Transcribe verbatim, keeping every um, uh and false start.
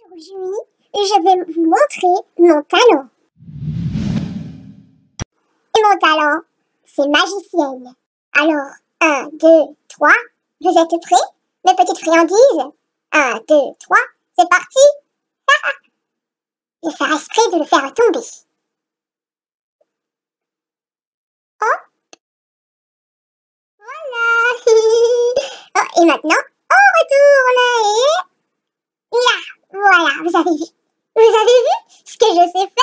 Aujourd'hui, je vais vous montrer mon talent. Et mon talent, c'est magicienne. Alors, un, deux, trois, vous êtes prêts, mes petites friandises? un, deux, trois, c'est parti. Je vais faire exprès de le faire tomber. Hop. Voilà. Oh, et maintenant, on retourne et... Là, voilà, vous avez vu? Vous avez vu ce que je sais faire?